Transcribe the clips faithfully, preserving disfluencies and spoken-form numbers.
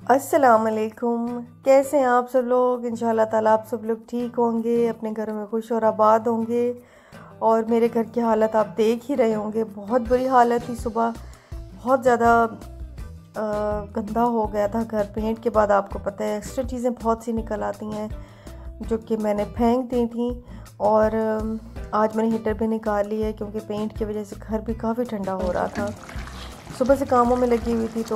अस्सलाम वालेकुम। कैसे हैं आप सब लोग? इंशाल्लाह ताला आप सब लोग ठीक होंगे, अपने घरों में खुश और आबाद होंगे। और मेरे घर की हालत आप देख ही रहे होंगे, बहुत बुरी हालत थी। सुबह बहुत ज़्यादा गंदा हो गया था घर। पेंट के बाद आपको पता है एक्स्ट्रा चीज़ें बहुत सी निकल आती हैं जो कि मैंने फेंक दी थी। और आज मैंने हीटर भी निकाल ली है क्योंकि पेंट की वजह से घर भी काफ़ी ठंडा हो रहा था। सुबह से कामों में लगी हुई थी तो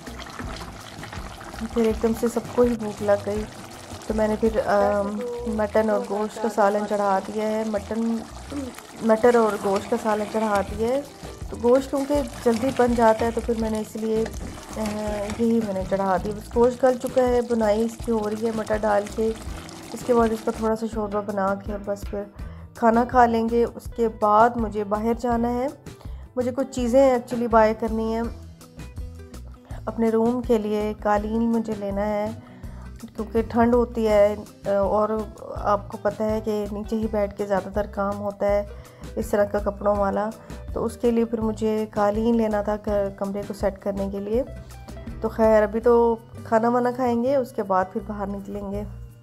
फिर एकदम से सबको ही भूख लग गई, तो मैंने फिर आ, मटन और गोश्त का सालन चढ़ा दिया है। मटन मटर और गोश्त का सालन चढ़ा दिया है। तो गोश्त क्योंकि जल्दी बन जाता है तो फिर मैंने इसलिए यही मैंने चढ़ा दिया। बस गोश्त गल चुका है, बुनाई इसकी हो रही है मटर डाल के। इसके बाद इसका थोड़ा सा शोरबा बना के और बस फिर खाना खा लेंगे। उसके बाद मुझे बाहर जाना है, मुझे कुछ चीज़ें एक्चुअली बाय करनी है अपने रूम के लिए। कालीन मुझे लेना है क्योंकि ठंड होती है और आपको पता है कि नीचे ही बैठ के ज़्यादातर काम होता है इस तरह का कपड़ों वाला। तो उसके लिए फिर मुझे कालीन लेना था कमरे को सेट करने के लिए। तो खैर अभी तो खाना वाना खाएंगे, उसके बाद फिर बाहर निकलेंगे।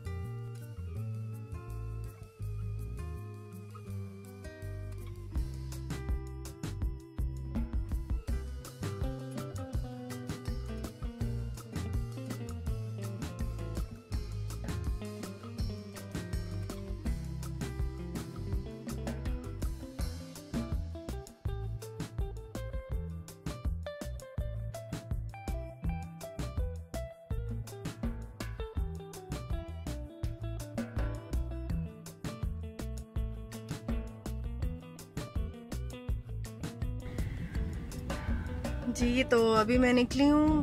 जी तो अभी मैं निकली हूँ।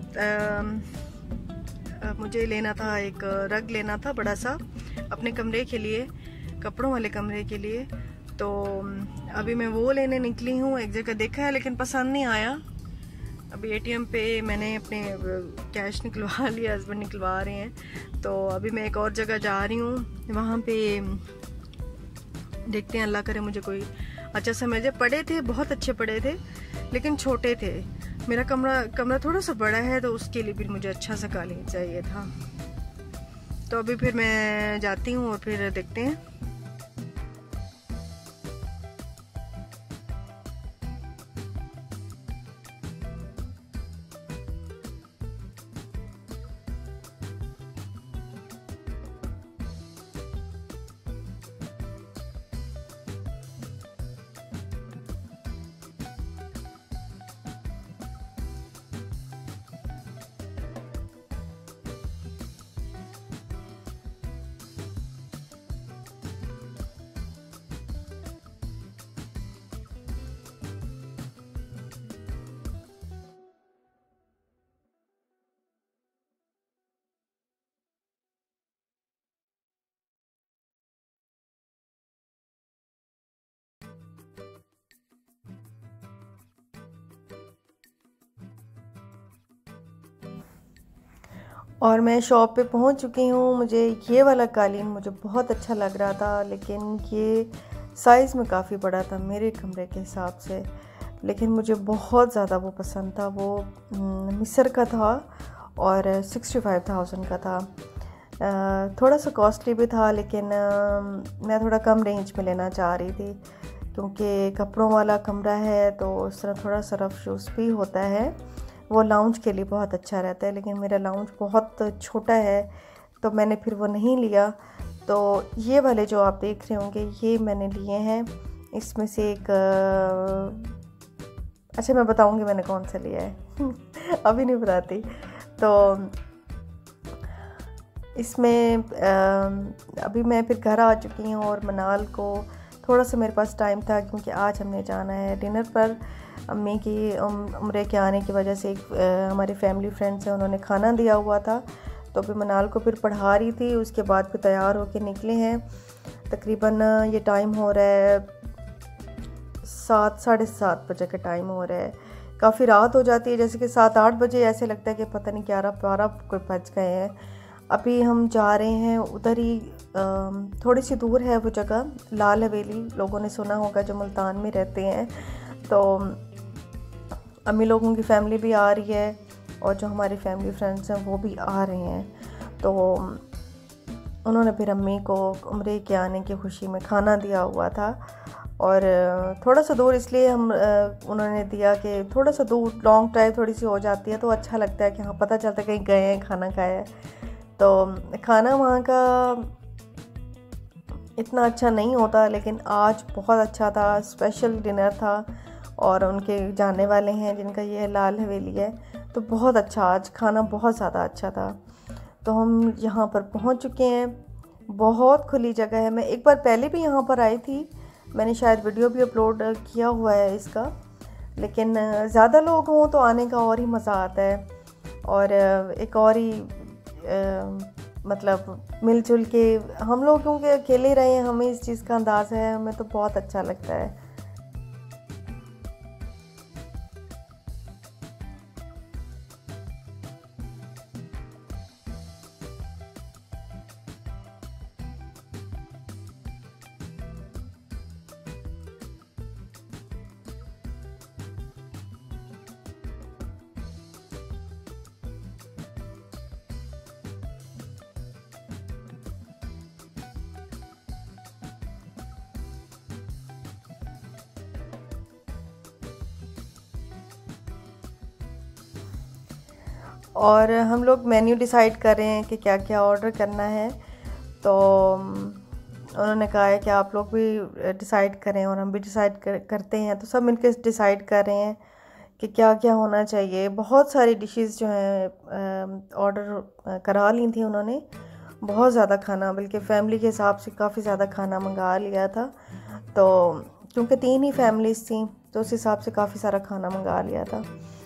मुझे लेना था एक रग लेना था बड़ा सा अपने कमरे के लिए, कपड़ों वाले कमरे के लिए। तो अभी मैं वो लेने निकली हूँ। एक जगह देखा है लेकिन पसंद नहीं आया। अभी एटीएम पे मैंने अपने कैश निकलवा लिया, हस्बैंड निकलवा रहे हैं। तो अभी मैं एक और जगह जा रही हूँ, वहाँ पे देखते हैं, अल्लाह करे मुझे कोई अच्छा समझे। पड़े थे, बहुत अच्छे पड़े थे लेकिन छोटे थे। मेरा कमरा कमरा थोड़ा सा बड़ा है तो उसके लिए भी मुझे अच्छा सा कालीन चाहिए था। तो अभी फिर मैं जाती हूँ और फिर देखते हैं। और मैं शॉप पे पहुंच चुकी हूँ। मुझे ये वाला कालीन मुझे बहुत अच्छा लग रहा था लेकिन ये साइज़ में काफ़ी बड़ा था मेरे कमरे के हिसाब से। लेकिन मुझे बहुत ज़्यादा वो पसंद था। वो मिस्र का था और सिक्सटी फाइव थाउजेंड का था। थोड़ा सा कॉस्टली भी था लेकिन मैं थोड़ा कम रेंज में लेना चाह रही थी क्योंकि कपड़ों वाला कमरा है तो उस तरह थोड़ा सा रफ यूज़ भी होता है। वो लाउंज के लिए बहुत अच्छा रहता है लेकिन मेरा लाउंज बहुत छोटा है तो मैंने फिर वो नहीं लिया। तो ये वाले जो आप देख रहे होंगे ये मैंने लिए हैं। इसमें से एक अच्छा मैं बताऊंगी मैंने कौन सा लिया है अभी नहीं बताती। तो इसमें अभी मैं फिर घर आ चुकी हूँ और मनाल को थोड़ा सा मेरे पास टाइम था क्योंकि आज हमने जाना है डिनर पर। अम्मी की उम्रे के आने की वजह से एक हमारे फैमिली फ्रेंड्स हैं, उन्होंने खाना दिया हुआ था। तो अभी मनाल को फिर पढ़ा रही थी, उसके बाद फिर तैयार होके निकले हैं। तकरीबन ये टाइम हो रहा है सात साढ़े सात बजे का टाइम हो रहा है। काफ़ी रात हो जाती है, जैसे कि सात आठ बजे ऐसे लगता है कि पता नहीं ग्यारह बारह कोई बज गए हैं। अभी हम जा रहे हैं उधर ही, थोड़ी सी दूर है वो जगह, लाल हवेली, लोगों ने सुना होगा, जो मुल्तान में रहते हैं। तो अम्मी लोगों की फैमिली भी आ रही है और जो हमारे फैमिली फ्रेंड्स हैं वो भी आ रहे हैं। तो उन्होंने फिर अम्मी को उम्रे के आने की खुशी में खाना दिया हुआ था। और थोड़ा सा दूर इसलिए हम उन्होंने दिया कि थोड़ा सा दूर लॉन्ग ड्राइव थोड़ी सी हो जाती है तो अच्छा लगता है कि हाँ पता चलता है कहीं गए हैं, खाना खाया है। तो खाना वहाँ का इतना अच्छा नहीं होता, लेकिन आज बहुत अच्छा था, स्पेशल डिनर था। और उनके जाने वाले हैं जिनका ये लाल हवेली है, तो बहुत अच्छा आज खाना बहुत ज़्यादा अच्छा था। तो हम यहाँ पर पहुँच चुके हैं। बहुत खुली जगह है। मैं एक बार पहले भी यहाँ पर आई थी, मैंने शायद वीडियो भी अपलोड किया हुआ है इसका, लेकिन ज़्यादा लोग हों तो आने का और ही मज़ा आता है। और एक और ही आ, मतलब मिलजुल के हम लोग, क्योंकि अकेले रहे हैं, हमें इस चीज़ का अंदाज़ा है, हमें तो बहुत अच्छा लगता है। और हम लोग मेन्यू डिसाइड कर रहे हैं कि क्या क्या ऑर्डर करना है। तो उन्होंने कहा है कि आप लोग भी डिसाइड करें और हम भी डिसाइड कर, करते हैं। तो सब मिलकर डिसाइड कर रहे हैं कि क्या क्या होना चाहिए। बहुत सारी डिशेस जो हैं ऑर्डर करा ली थी उन्होंने, बहुत ज़्यादा खाना, बल्कि फ़ैमिली के हिसाब से काफ़ी ज़्यादा खाना मंगा लिया था। तो क्योंकि तीन ही फैमिलीज़ थी तो उस हिसाब से काफ़ी सारा खाना मंगा लिया था।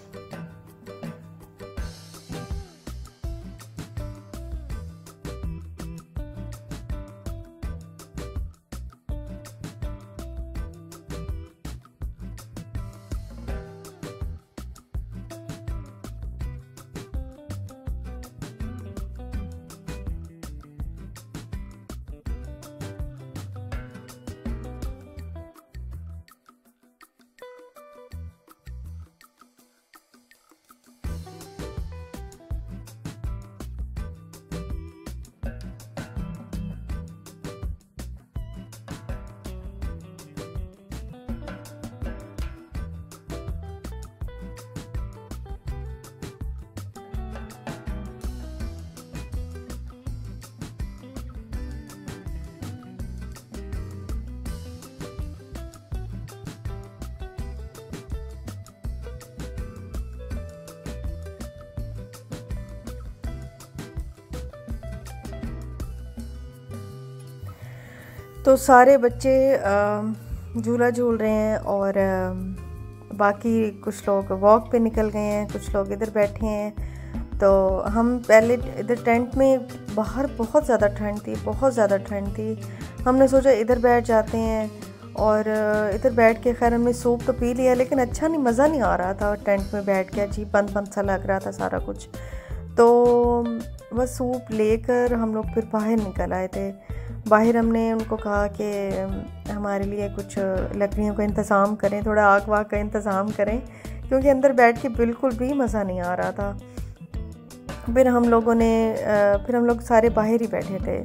तो सारे बच्चे झूला झूल रहे हैं और बाकी कुछ लोग वॉक पे निकल गए हैं, कुछ लोग इधर बैठे हैं। तो हम पहले इधर टेंट में, बाहर बहुत ज़्यादा ठंड थी, बहुत ज़्यादा ठंड थी। हमने सोचा इधर बैठ जाते हैं और इधर बैठ के, खैर हमने सूप तो पी लिया, लेकिन अच्छा नहीं, मज़ा नहीं आ रहा था टेंट में बैठ के, अजीब बंद बंद सा लग रहा था सारा कुछ। तो बस सूप लेकर हम लोग फिर बाहर निकल आए थे। बाहर हमने उनको कहा कि हमारे लिए कुछ लकड़ियों का इंतज़ाम करें, थोड़ा आग वाग का इंतज़ाम करें, क्योंकि अंदर बैठ के बिल्कुल भी मज़ा नहीं आ रहा था। फिर हम लोगों ने फिर हम लोग सारे बाहर ही बैठे थे।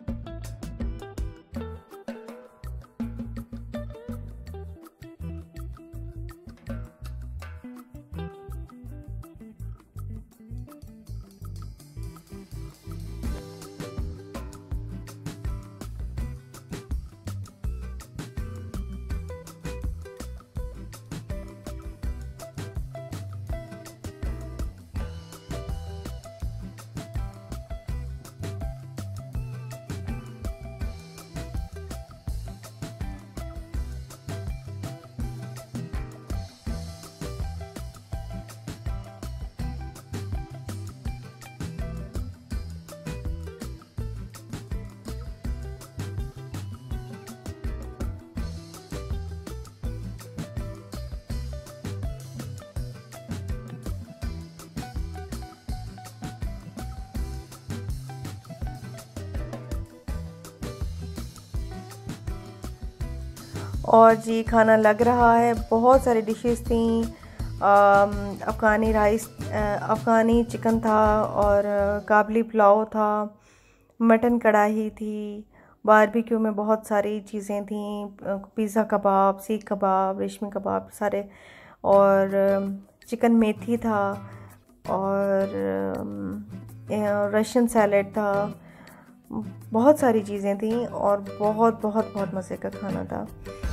और जी खाना लग रहा है, बहुत सारी डिशेस थी। अफ़गानी राइस अफ़गानी चिकन था और काबली पुलाव था, मटन कढ़ाई थी, बारबेक्यू में बहुत सारी चीज़ें थीं, पिज़्ज़ा कबाब, सीख कबाब, रेशमी कबाब सारे, और चिकन मेथी था, और रशियन सैलेड था, बहुत सारी चीज़ें थीं और बहुत बहुत बहुत मज़े का खाना था।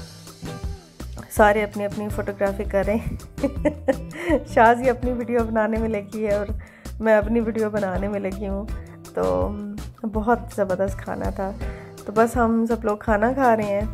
सारे अपनी अपनी फ़ोटोग्राफी कर रहे हैं। शाज़ी अपनी वीडियो बनाने में लगी है और मैं अपनी वीडियो बनाने में लगी हूँ। तो बहुत ज़बरदस्त खाना था। तो बस हम सब लोग खाना खा रहे हैं।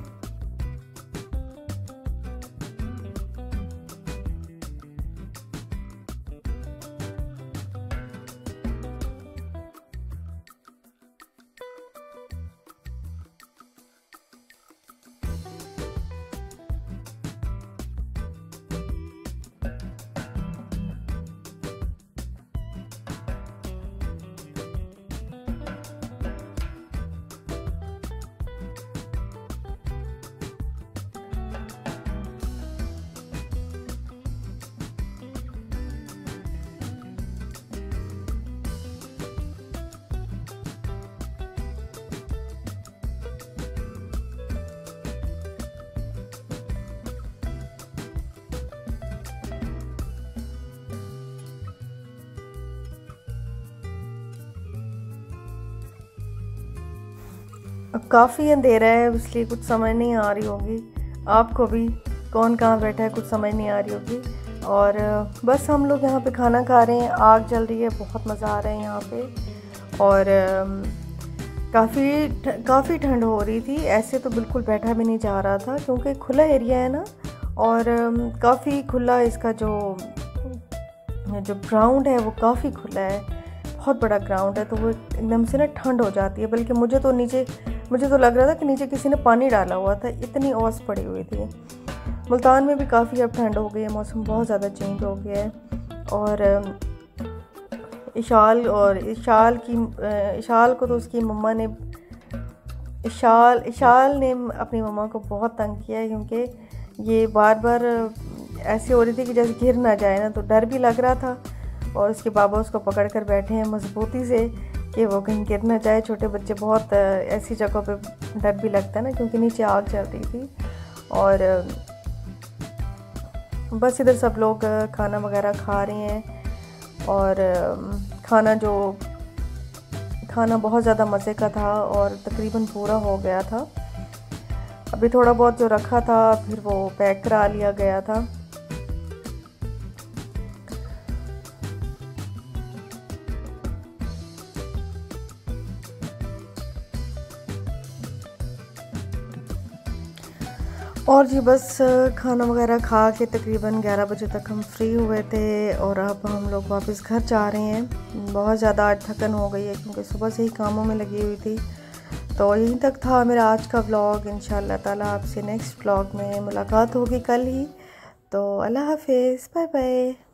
अब काफ़ी अंधेरा है, इसलिए कुछ समझ नहीं आ रही होगी आपको भी, कौन कहाँ बैठा है कुछ समझ नहीं आ रही होगी। और बस हम लोग यहाँ पे खाना खा रहे हैं, आग जल रही है, बहुत मज़ा आ रहा है यहाँ पे। और काफ़ी काफ़ी ठंड हो रही थी, ऐसे तो बिल्कुल बैठा भी नहीं जा रहा था क्योंकि खुला एरिया है ना, और काफ़ी खुला इसका जो जो ग्राउंड है वो काफ़ी खुला है, बहुत बड़ा ग्राउंड है, तो वो एकदम से ना ठंड हो जाती है। बल्कि मुझे तो नीचे मुझे तो लग रहा था कि नीचे किसी ने पानी डाला हुआ था, इतनी ओस पड़ी हुई थी। मुल्तान में भी काफ़ी अब ठंड हो गई है, मौसम बहुत ज़्यादा चेंज हो गया है। और इशाल और इशाल की इशाल को तो उसकी मम्मा ने इशाल इशाल ने अपनी मम्मा को बहुत तंग किया है, क्योंकि ये बार बार ऐसी हो रही थी कि जैसे गिर ना जाए ना, तो डर भी लग रहा था। और उसके बाबा उसको पकड़ कर बैठे हैं मजबूती से कि वो कहीं गिर ना जाए। छोटे बच्चे बहुत ऐसी जगहों पे डर भी लगता है ना, क्योंकि नीचे आग चल रही थी। और बस इधर सब लोग खाना वगैरह खा रहे हैं, और खाना जो खाना बहुत ज़्यादा मज़े का था और तकरीबन पूरा हो गया था। अभी थोड़ा बहुत जो रखा था फिर वो पैक करा लिया गया था। और जी बस खाना वगैरह खा के तकरीबन ग्यारह बजे तक हम फ्री हुए थे, और अब हम लोग वापस घर जा रहे हैं। बहुत ज़्यादा आज थकन हो गई है क्योंकि सुबह से ही कामों में लगी हुई थी। तो यहीं तक था मेरा आज का व्लॉग। इंशाल्लाह ताला आपसे नेक्स्ट व्लॉग में मुलाकात होगी कल ही। तो अल्लाह हाफिज़, बाय बाय।